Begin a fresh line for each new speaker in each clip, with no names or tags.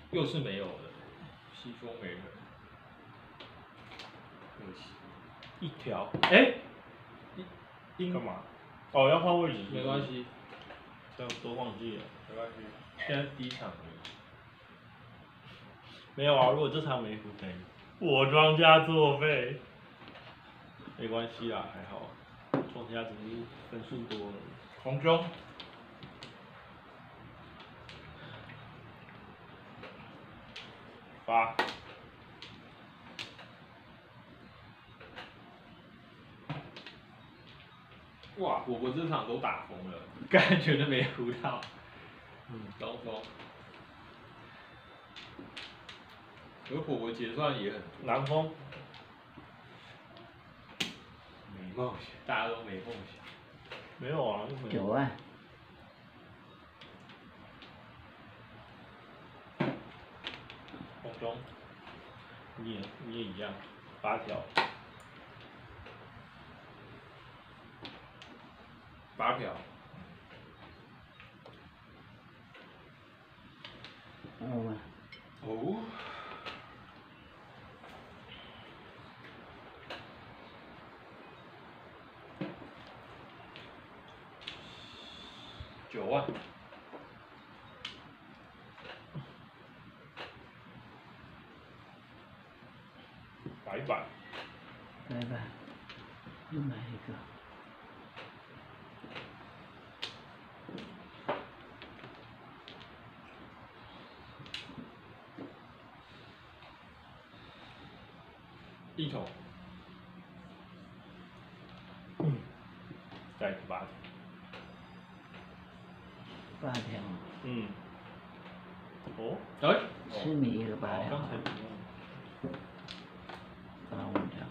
又是没有的，西风没人，可惜。一条，哎，
干嘛？哦，要换位置是不是
没关，系，
这样都忘记了。
没关系。现在第一场而已。
没有啊，如果这场没福赔，我庄家作废。没关系啦，还好，庄家只是分数多了。
红中，
发，
哇，我这场都打疯了，感觉都没胡到。东风。可火锅结算也很多。
南风，
没梦想，大家都没梦想。
没有啊，又没有。
9万，
红中，你也一样，8条。
8条。
2万，
哦。9万。
白板，
白板，又买一个，
一桶。
再一个8条。
8条，
哦，
哎，
吃米一个8条，
刚才不用。
5条，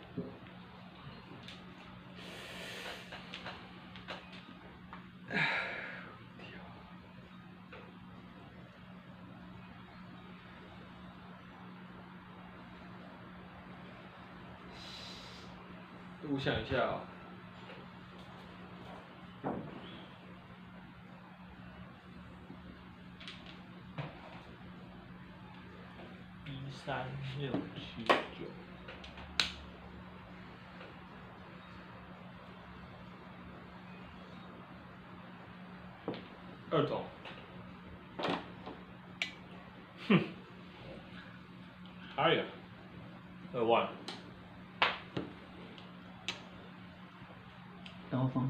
我想一下啊。
13、6、7、9。
2桶。
哎呀，2万。
刀锋，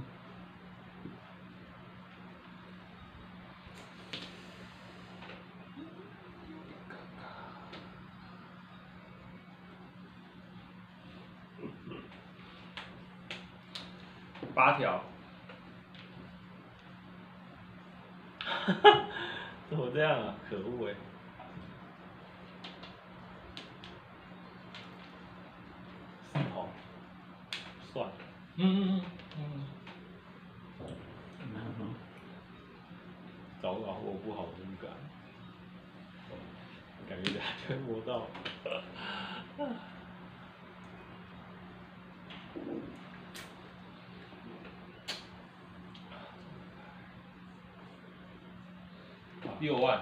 8条。
怎么这样啊？可恶哎！好，算了。
南风，
早晚我不好的预感，感觉等下就会摸到。
6万。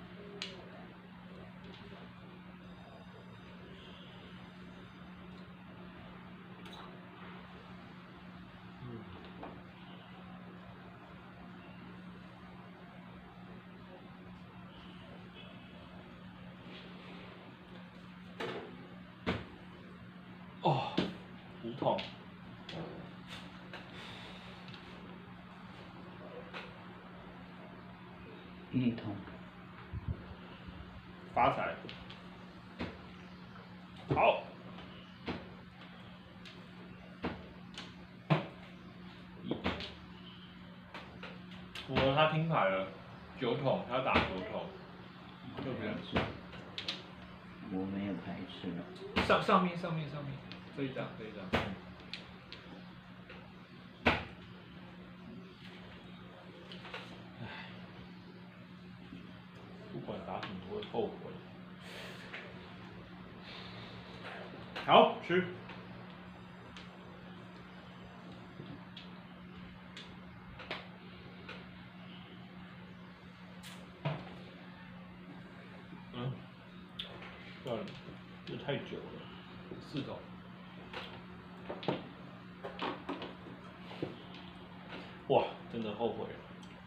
哦，5桶。
1桶，
发财。好。
符合他听牌了，9桶，他打9桶。右边。
我没有排斥了，
上面，这一张。
不管打什么都会后悔。
好，吃。
算了，这太久了。
4筒。
哇，真的后悔了。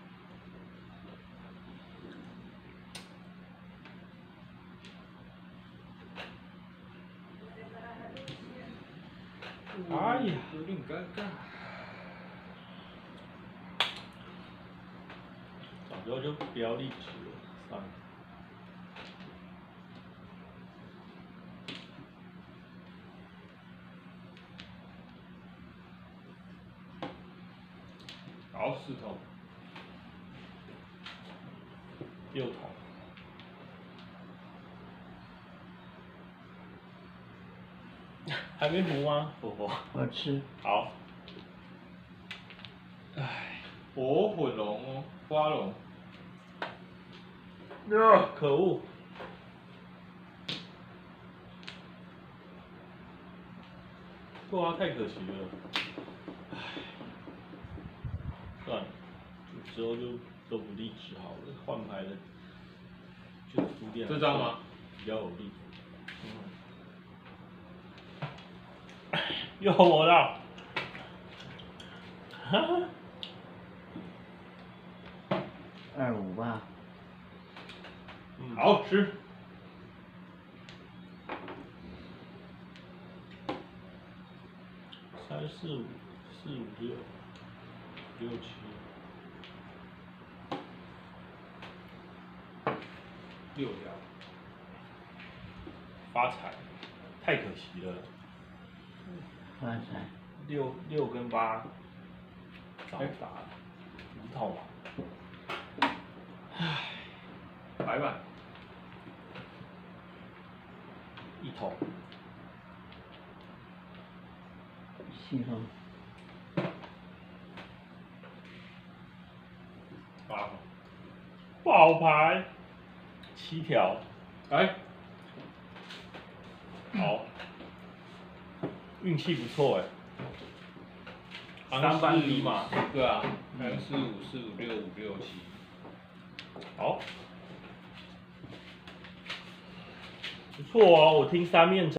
哎呀，
有点尴尬。
早知道就不要立直了，算了。
好，4筒。
6筒。还没补吗？不。
我吃。
好。
唉，火混龙哦，花龙。
可恶！对啊，太可惜了。唉，算了，之后就都不立直好了，换牌的就输电。
这张吗？
比较有利。又我了。哈哈。
25吧。
好吃。
3、4、5、4、5、6、6、7。
6条。
发财，太可惜了。
发财。
6跟8，早打5筒嘛。唉，
白板。
1筒。
7筒。
8筒。
爆牌，7条。
来。
好。运气不错哎。
3
班低嘛。
对啊，3、4、5、4、5、6、5、6、7。
好。不错哦，我听3面。